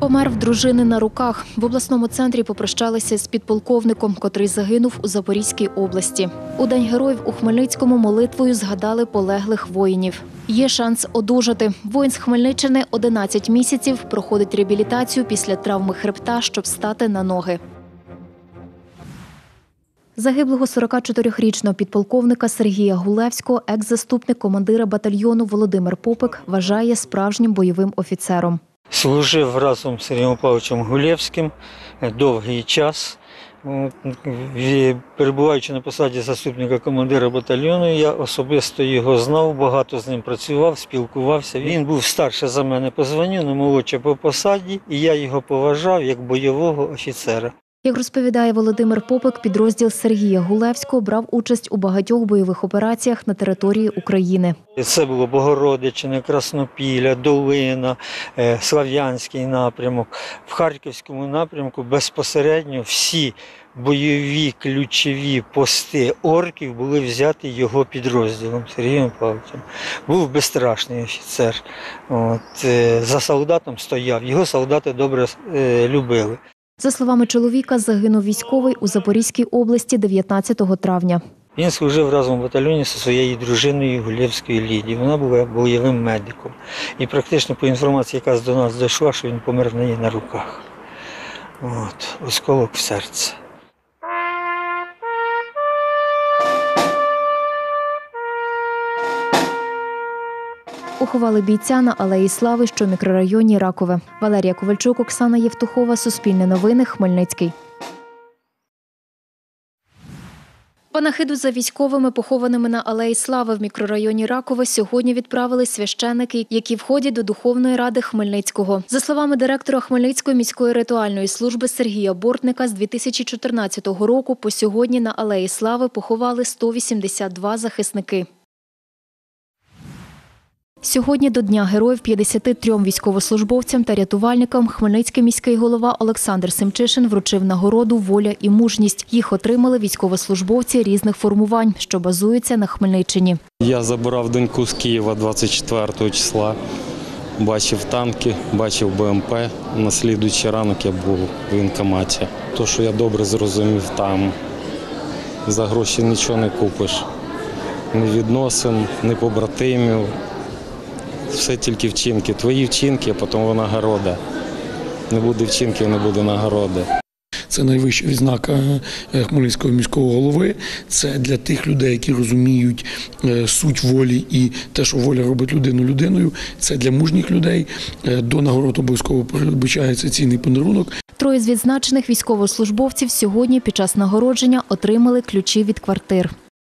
Помер в дружини на руках. В обласному центрі попрощалися з підполковником, котрий загинув у Запорізькій області. У День героїв у Хмельницькому молитвою згадали полеглих воїнів. Є шанс одужати. Воїн з Хмельниччини 11 місяців проходить реабілітацію після травми хребта, щоб стати на ноги. Загиблого 44-річного підполковника Сергія Гулевського екс-заступник командира батальйону Володимир Попик вважає справжнім бойовим офіцером. Служив разом з Сергієм Павловичем Гулевським довгий час. Перебуваючи на посаді заступника командира батальйону, я особисто його знав, багато з ним працював, спілкувався. Він був старше за мене по званню, але молодше по посаді, і я його поважав як бойового офіцера. Як розповідає Володимир Попик, підрозділ Сергія Гулевського брав участь у багатьох бойових операціях на території України. Це було Богородичне, Краснопілля, Долина, Слов'янський напрямок. В Харківському напрямку безпосередньо всі бойові ключові пости орків були взяті його підрозділом Сергієм Павловичем. Був безстрашний офіцер. За солдатом стояв, його солдати добре любили. За словами чоловіка, загинув військовий у Запорізькій області 19 травня. Він служив разом в батальйоні зі своєю дружиною Гулевською Лідією. Вона була бойовим медиком. І практично по інформації, яка до нас дійшла, що він помер в неї на руках. Осколок в серці. Поховали бійця на Алеї Слави, що в мікрорайоні Ракове. Валерія Ковальчук, Оксана Євтухова, Суспільне новини, Хмельницький. Панахиду за військовими, похованими на Алеї Слави в мікрорайоні Ракове, сьогодні відправили священики, які входять до Духовної ради Хмельницького. За словами директора Хмельницької міської ритуальної служби Сергія Бортника, з 2014 року по сьогодні на Алеї Слави поховали 182 захисники. Сьогодні до Дня героїв 53 військовослужбовцям та рятувальникам Хмельницький міський голова Олександр Семчишин вручив нагороду «Воля і мужність». Їх отримали військовослужбовці різних формувань, що базуються на Хмельниччині. Я забирав доньку з Києва 24 числа. Бачив танки, бачив БМП. На слідуючий ранок я був в воєнкоматі. То, що я добре зрозумів там, за гроші нічого не купиш. Ні відносин, ні побратимів. Все тільки вчинки. Твої вчинки, а потім нагорода. Не буде вчинків, не буде нагороди. Це найвища відзнака Хмельницького міського голови. Це для тих людей, які розуміють суть волі і те, що воля робить людину людиною. Це для мужніх людей. До нагород обов'язково передбачається цінний подарунок. 3 з відзначених військовослужбовців сьогодні під час нагородження отримали ключі від квартир.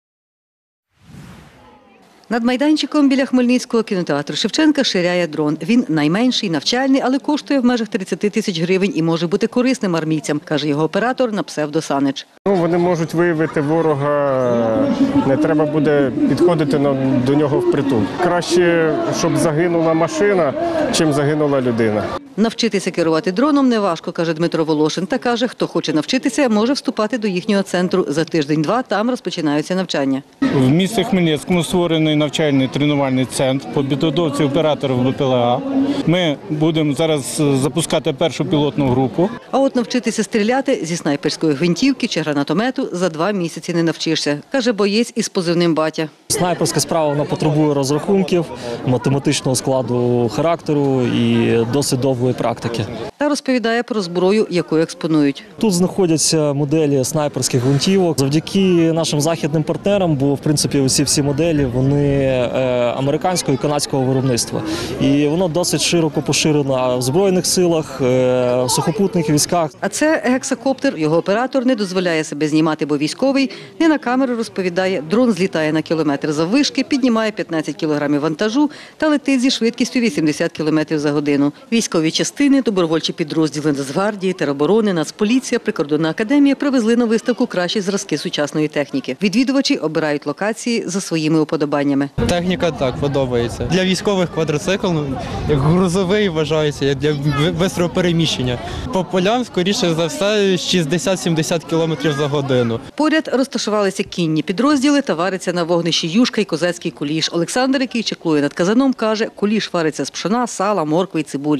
Над майданчиком біля Хмельницького кінотеатру Шевченка ширяє дрон. Він найменший, навчальний, але коштує в межах 30 тисяч гривень і може бути корисним армійцям, каже його оператор на псевдо Санич. Вони можуть виявити ворога, не треба буде підходити до нього впритул. Краще, щоб загинула машина, чим загинула людина. Навчитися керувати дроном неважко, каже Дмитро Волошин. Та каже, хто хоче навчитися, може вступати до їхнього центру. За тиждень-два там розпочинаються навчання. В місті Хмельницькому створений навчальний тренувальний центр по підготовці операторів БПЛА. Ми будемо зараз запускати першу пілотну групу. А от навчитися стріляти зі снайперської гвинтівки чи гранатомету за 2 місяці не навчишся, каже боєць із позивним «Батя». Снайперська справа вона потребує розрахунків, математичного складу характеру і досить довгої практики. Та розповідає про зброю, яку експонують. Тут знаходяться моделі снайперських гвинтівок. Завдяки нашим західним партнерам, бо в принципі усі всі моделі вони американського і канадського виробництва. І воно досить широко поширено в Збройних силах, в сухопутних військах. А це гексакоптер. Його оператор не дозволяє себе знімати, бо військовий не на камеру розповідає. Дрон злітає на кілометр заввишки, піднімає 15 кілограмів вантажу та летить зі швидкістю 80 кілометрів за годину. Військові частини, добровольчі підрозділи Нацгвардії, тероборони, Нацполіція, Прикордонна академія привезли на виставку кращі зразки сучасної техніки. Відвідувачі обирають локації за своїми уподобаннями. Техніка так подобається. Для військових квадроцикл, як грузовий вважається, як для швидкого переміщення. По полям, скоріше за все, 60-70 км за годину. Поряд розташувалися кінні підрозділи та вариться на вогнищі юшка і козацький куліш. Олександр, який чеклує над казаном, каже, куліш вариться з пшона, сала, моркви і цибулі. І його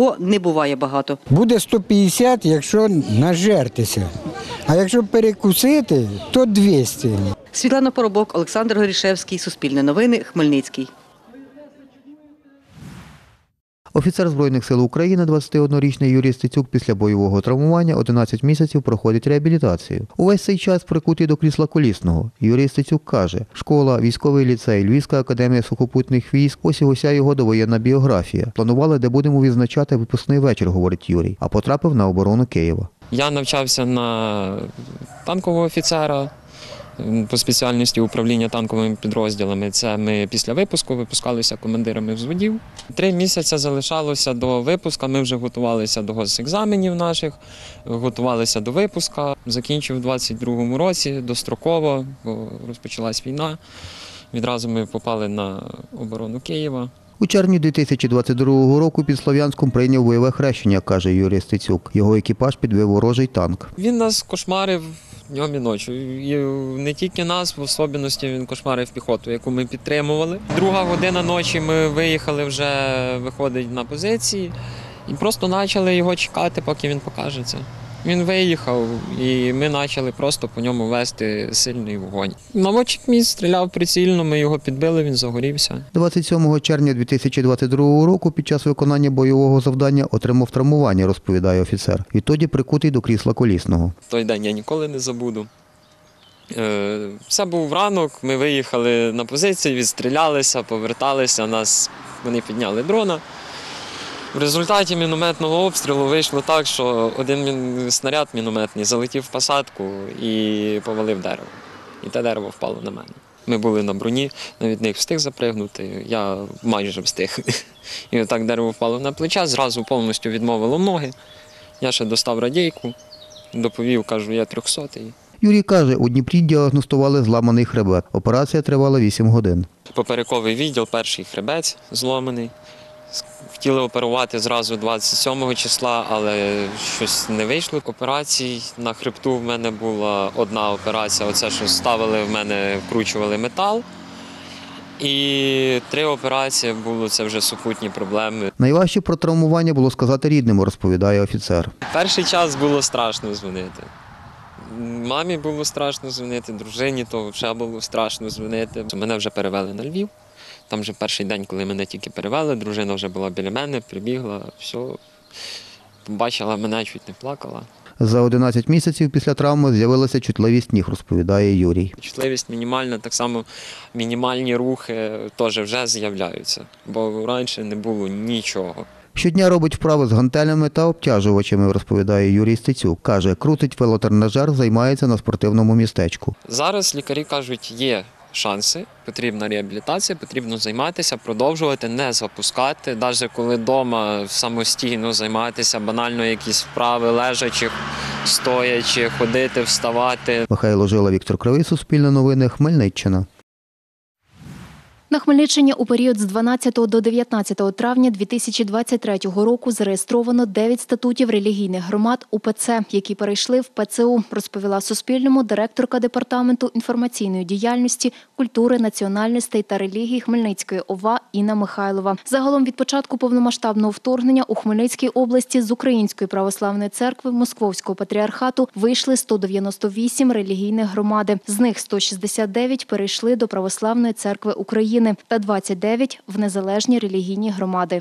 Його не буває багато. Буде 150, якщо нажертися. А якщо перекусити, то 200. Світлана Поробок, Олександр Горішевський, Суспільне новини, Хмельницький. Офіцер Збройних сил України, 21-річний Юрій Стецюк, після бойового травмування 11 місяців проходить реабілітацію. Увесь цей час прикутий до крісла колісного. Юрій Стецюк каже, школа, військовий ліцей, Львівська академія сухопутних військ – ось і уся його довоєнна біографія. Планували, де будемо відзначати випускний вечір, говорить Юрій, а потрапив на оборону Києва. Я навчався на танкового офіцера по спеціальності управління танковими підрозділами. Це ми після випуску випускалися командирами взводів. 3 місяці залишалося до випуску, ми вже готувалися до госекзаменів наших, готувалися до випуску. Закінчив у 22-му році, достроково, бо розпочалась війна. Відразу ми попали на оборону Києва. У червні 2022 року під Слов'янськом прийняв бойове хрещення, каже Юрій Стецюк. Його екіпаж підбив ворожий танк. Він нас кошмарив днем і ночі. І не тільки нас, в особливості він кошмарив піхоту, яку ми підтримували. 2 година ночі ми виїхали вже, виходить, на позиції і просто почали його чекати, поки він покажеться. Він виїхав, і ми почали просто по ньому вести сильний вогонь. Наводчик мій стріляв прицільно, ми його підбили, він загорівся. 27 червня 2022 року під час виконання бойового завдання отримав травмування, розповідає офіцер. Відтоді прикутий до крісла колісного. Той день я ніколи не забуду. Це був ранок, ми виїхали на позицію, відстрілялися, поверталися, вони підняли дрона. В результаті мінометного обстрілу вийшло так, що один снаряд мінометний залетів в посадку і повалив дерево. І те дерево впало на мене. Ми були на броні, навіть не встиг запригнути, я майже встиг. І отак дерево впало на плече, зразу повністю відмовило ноги. Я ще достав радійку, доповів, кажу, я 300-й. Юрій каже, у Дніпрі діагностували зламаний хребет. Операція тривала 8 годин. Поперековий відділ, перший хребець зломаний. Хотіли оперувати зразу 27 числа, але щось не вийшло. Операцій на хребту в мене була одна операція. Оце, що ставили в мене, вкручували метал. І 3 операції було, це вже супутні проблеми. Найважче про травмування було сказати рідним, розповідає офіцер. Перший час було страшно дзвонити. Мамі було страшно дзвонити, дружині то вже було страшно дзвонити. Мене вже перевели на Львів. Там вже перший день, коли мене тільки перевели, дружина вже була біля мене, прибігла, все, побачила мене, чуть не плакала. За 11 місяців після травми з'явилася чутливість ніг, розповідає Юрій. Чутливість мінімальна, так само мінімальні рухи теж вже з'являються, бо раніше не було нічого. Щодня робить вправи з гантелями та обтяжувачами, розповідає Юрій Стецюк. Каже, крутить велотренажер, займається на спортивному містечку. Зараз лікарі кажуть, є шанси, потрібна реабілітація, потрібно займатися, продовжувати, не запускати. Навіть коли вдома самостійно займатися, банально якісь вправи, лежачи, стоячи, ходити, вставати. Михайло Жила, Віктор Кривий, Суспільне новини, Хмельниччина. На Хмельниччині у період з 12 до 19 травня 2023 року зареєстровано 9 статутів релігійних громад УПЦ, які перейшли в ПЦУ, розповіла Суспільному директорка Департаменту інформаційної діяльності, культури, національностей та релігій Хмельницької ОВА Інна Михайлова. Загалом від початку повномасштабного вторгнення у Хмельницькій області з Української православної церкви Московського патріархату вийшли 198 релігійних громади. З них 169 перейшли до Православної церкви України та 29 – в незалежні релігійні громади.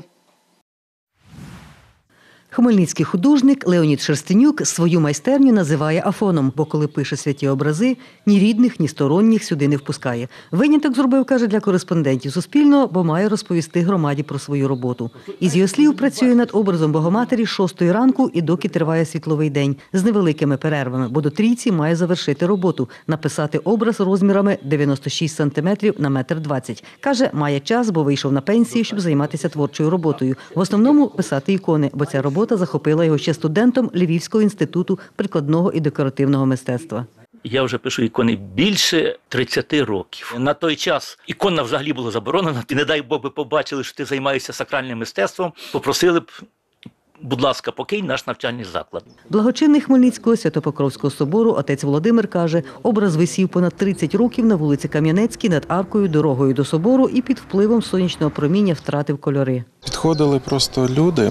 Хмельницький художник Леонід Шерстенюк свою майстерню називає Афоном, бо коли пише святі образи, ні рідних, ні сторонніх сюди не впускає. Виняток зробив, каже, для кореспондентів Суспільного, бо має розповісти громаді про свою роботу. Із його слів, працює над образом Богоматері з 6 ранку і доки триває світловий день, з невеликими перервами, бо до трійці має завершити роботу – написати образ розмірами 96 см на 1,20 м. Каже, має час, бо вийшов на пенсію, щоб займатися творчою роботою. В основному писати ікони, бо ця робота захопила його ще студентом Львівського інституту прикладного і декоративного мистецтва. Я вже пишу ікони більше 30 років. На той час ікона взагалі була заборонена. І не дай Бог би побачили, що ти займаєшся сакральним мистецтвом, попросили б будь ласка, покинь наш навчальний заклад. Благочинний Хмельницького Свято-Покровського собору отець Володимир каже, образ висів понад 30 років на вулиці Кам'янецькій над аркою дорогою до собору і під впливом сонячного проміння втратив кольори. Підходили просто люди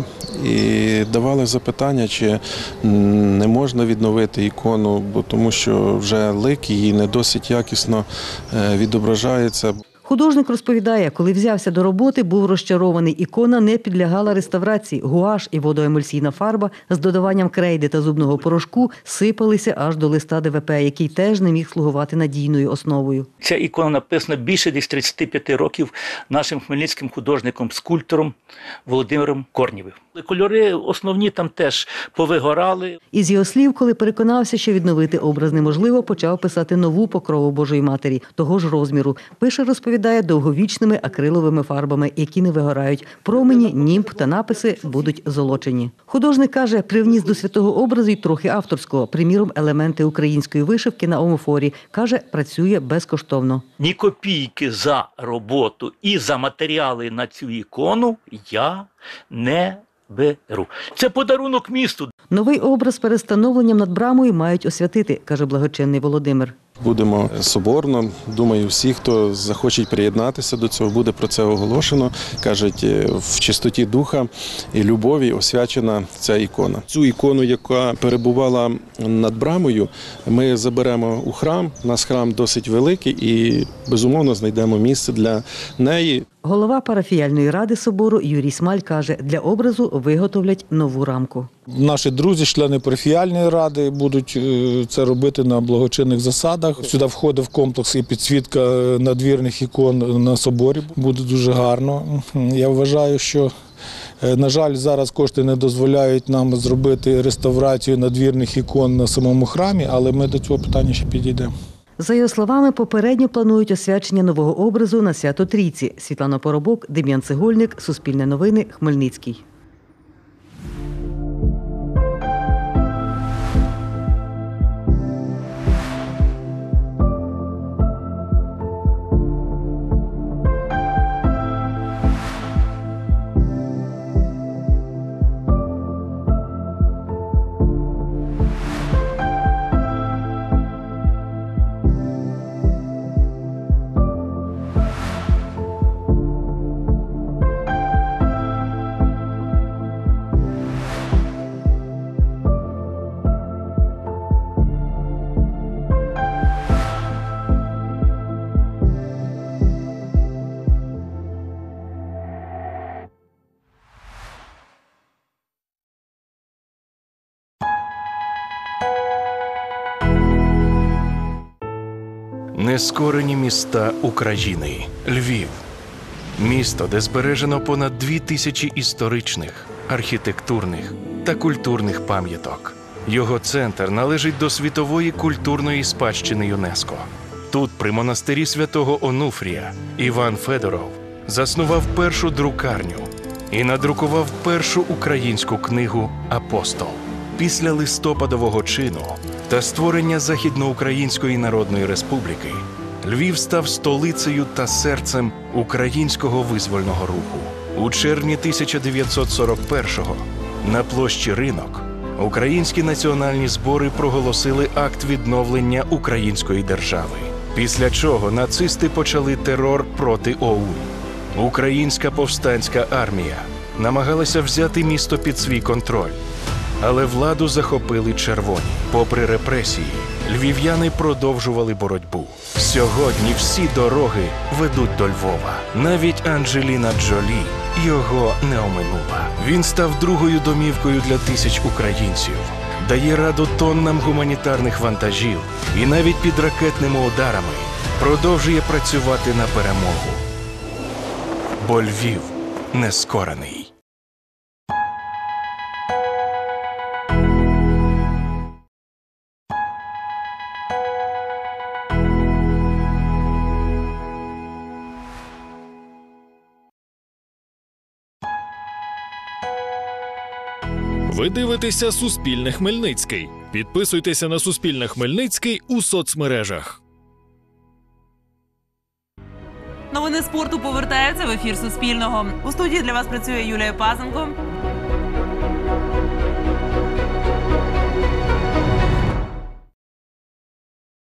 і давали запитання, чи не можна відновити ікону, бо тому що вже лик її не досить якісно відображається. Художник розповідає, коли взявся до роботи, був розчарований. Ікона не підлягала реставрації. Гуаш і водоемульсійна фарба з додаванням крейди та зубного порошку сипалися аж до листа ДВП, який теж не міг слугувати надійною основою. Ця ікона написана більше десь 35 років нашим хмельницьким художником-скульптором Володимиром Корнєвим. Кольори основні там теж повигорали. Із його слів, коли переконався, що відновити образ неможливо, почав писати нову покрову Божої Матері, того ж розміру. Пише, розповідає, довговічними акриловими фарбами, які не вигорають. Промені, німб та написи будуть золочені. Художник каже, привніс до святого образу й трохи авторського. Приміром, елементи української вишивки на омофорі. Каже, працює безкоштовно. Ні копійки за роботу і за матеріали на цю ікону я не беру. Це подарунок місту. Новий образ перед встановленням над брамою мають освятити, каже благочинний Володимир. Будемо соборно. Думаю, всі, хто захочуть приєднатися до цього, буде про це оголошено. Кажуть, в чистоті духа і любові освячена ця ікона. Цю ікону, яка перебувала над брамою, ми заберемо у храм. У нас храм досить великий і, безумовно, знайдемо місце для неї. Голова парафіяльної ради собору Юрій Смаль каже, для образу виготовлять нову рамку. Наші друзі, члени парафіяльної ради, будуть це робити на благочинних засадах. Сюди входить в комплекс і підсвітка надвірних ікон на соборі. Буде дуже гарно. Я вважаю, що, на жаль, зараз кошти не дозволяють нам зробити реставрацію надвірних ікон на самому храмі, але ми до цього питання ще підійдемо. За його словами, попередньо планують освячення нового образу на Свято Трійці. Світлана Поробок, Дем'ян Цегольник, Суспільне новини, Хмельницький. Нескорені міста України. Львів. Місто, де збережено понад 2000 історичних, архітектурних та культурних пам'яток. Його центр належить до світової культурної спадщини ЮНЕСКО. Тут, при монастирі святого Онуфрія, Іван Федоров заснував першу друкарню і надрукував першу українську книгу «Апостол». Після листопадового чину та створення Західноукраїнської Народної Республіки Львів став столицею та серцем українського визвольного руху. У червні 1941-го на площі Ринок українські національні збори проголосили акт відновлення української держави. Після чого нацисти почали терор проти ОУН. Українська повстанська армія намагалася взяти місто під свій контроль. Але владу захопили червоні. Попри репресії, львів'яни продовжували боротьбу. Сьогодні всі дороги ведуть до Львова. Навіть Анджеліна Джолі його не оминула. Він став другою домівкою для тисяч українців, дає раду тоннам гуманітарних вантажів і навіть під ракетними ударами продовжує працювати на перемогу. Бо Львів нескорений. Ви дивитеся «Суспільне Хмельницький». Підписуйтеся на «Суспільне Хмельницький» у соцмережах. Новини спорту повертаються в ефір Суспільного. У студії для вас працює Юлія Пазенко.